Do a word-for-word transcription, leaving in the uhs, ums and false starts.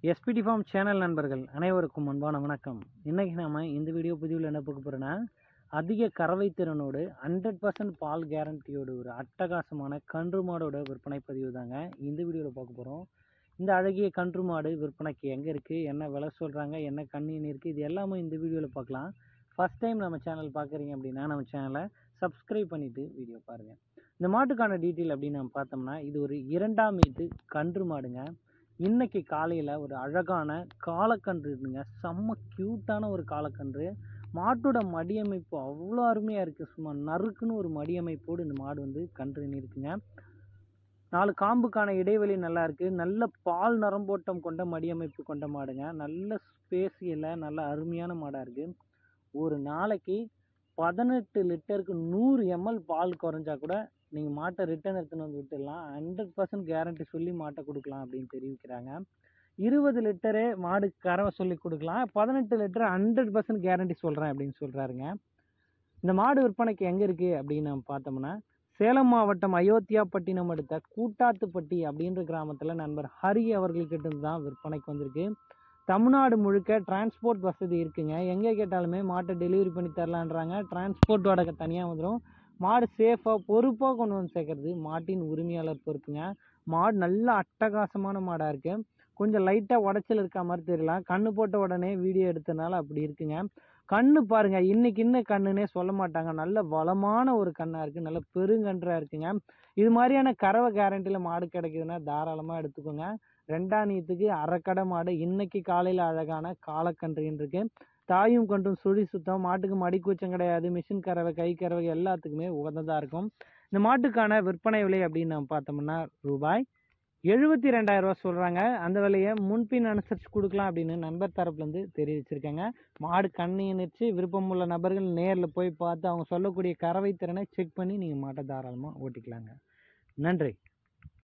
SPD form channel நண்பர்கள் அனைவருக்கும் அன்பான வணக்கம். இன்றைக்கி நாம் இந்த வீடியோ பதிவில் என்ன பார்க்க போகிறோன்னா, அதிக கறவை திறனோடு ஹண்ட்ரட் பர்சன்ட் பால் கேரண்டியோடு ஒரு அட்டகாசமான கன்று மாடோட விற்பனை பதிவு தாங்க இந்த வீடியோவில் பார்க்க போகிறோம். இந்த அழகிய கன்று மாடு விற்பனைக்கு எங்கே இருக்குது, என்ன விலை சொல்கிறாங்க, என்ன கண்ணின் இருக்குது, இது எல்லாமே இந்த வீடியோவில் பார்க்கலாம். ஃபஸ்ட் டைம் நம்ம சேனல் பார்க்குறீங்க அப்படின்னா நம்ம சேனலை சப்ஸ்கிரைப் பண்ணிவிட்டு வீடியோ பாருங்கள். இந்த மாட்டுக்கான டீட்டெயில் அப்படின்னு நம்ம பார்த்தோம்னா, இது ஒரு இரண்டாம் மீட்டு கன்று மாடுங்க. இன்னைக்கு காலையில் ஒரு அழகான காலக்கன்று இருக்குங்க. செம்ம க்யூட்டான ஒரு காலக்கன்று. மாட்டோட மடியமைப்பு அவ்வளோ அருமையாக இருக்குது. சும்மா நறுக்குன்னு ஒரு மடியமைப்போடு இந்த மாடு வந்து கன்று இருக்குங்க. நாலு காம்புக்கான இடைவெளி நல்லா இருக்குது. நல்ல பால் நரம்போட்டம் கொண்ட மடியமைப்பு கொண்ட மாடுங்க. நல்ல ஸ்பேஸியில் நல்ல அருமையான மாடாக இருக்குது. ஒரு நாளைக்கு பதினெட்டு லிட்டருக்கு நூறு எம்எல் பால் குறைஞ்சா கூட நீங்கள் மாட்டை ரிட்டர்ன் எடுத்துன்னு வந்து விட்டுடலாம். ஹண்ட்ரட் பர்சன்ட் கேரண்டி சொல்லி மாட்டை கொடுக்கலாம் அப்படின்னு தெரிவிக்கிறாங்க. இருபது லிட்டரே மாடு கறவை சொல்லி கொடுக்கலாம். பதினெட்டு லிட்டர் ஹண்ட்ரட் பர்சன்ட் கேரண்டி சொல்கிறேன் அப்படின்னு சொல்கிறாருங்க. இந்த மாடு விற்பனைக்கு எங்கே இருக்குது அப்படின்னு நம்ம பார்த்தோம்னா, சேலம் மாவட்டம் அயோத்தியாப்பட்டினம் அடுத்த கூட்டாத்துப்பட்டி அப்படின்ற கிராமத்தில் நண்பர் ஹரி அவர்கள்கிட்ட தான் விற்பனைக்கு வந்திருக்கு. தமிழ்நாடு முழுக்க டிரான்ஸ்போர்ட் வசதி இருக்குங்க. எங்கே கேட்டாலுமே மாட்டை டெலிவரி பண்ணி தரலான்றாங்க. டிரான்ஸ்போர்ட் வாடகை தனியாக வந்துடும். மாடு சேஃபாக பொறுப்பாக கொண்டு வந்து சேர்க்கறது மாட்டின் உரிமையாளர் பொறுப்புங்க. மாடு நல்ல அட்டகாசமான மாடாக இருக்குது. கொஞ்சம் லைட்டாக உடச்சல் இருக்க மாதிரி தெரியலாம். கண்ணு போட்ட உடனே வீடியோ எடுத்தனால அப்படி இருக்குங்க. கண்ணு பாருங்கள், இன்னைக்கு இன்னும் கண்ணுன்னே சொல்ல மாட்டாங்க. நல்ல வளமான ஒரு கண்ணாக இருக்குது. நல்ல பெருங்கன்றாக இருக்குங்க. இது மாதிரியான கறவை கேரண்டியில் மாடு கிடைக்குதுன்னா தாராளமாக எடுத்துக்கோங்க. ரெண்டாம் நீத்துக்கு அரைக்கடை மாடு. இன்னைக்கு காலையில் அழகான காலக்கன்றுன்னு இருக்கு. தாயும் கன்றும் சுழி சுத்தம். மாட்டுக்கு மடி கூச்சம் கிடையாது. மிஷின் கறவை, கை கறவை எல்லாத்துக்குமே உகந்ததாக இருக்கும். இந்த மாட்டுக்கான விற்பனை விலை அப்படின்னு நம்ம பார்த்தோம்னா ரூபாய் எழுபத்தி ரெண்டாயிரம் ரூபா சொல்கிறாங்க. அந்த விலையை முன்பின் அனுசரித்து கொடுக்கலாம் அப்படின்னு நண்பர் தரப்புலேருந்து தெரிவிச்சிருக்காங்க. மாடு கண்ணியணிச்சு விருப்பமுள்ள நபர்கள் நேரில் போய் பார்த்து அவங்க சொல்லக்கூடிய கறவை திறனை செக் பண்ணி நீங்கள் மாட்டை தாராளமாக ஓட்டிக்கலாங்க. நன்றி.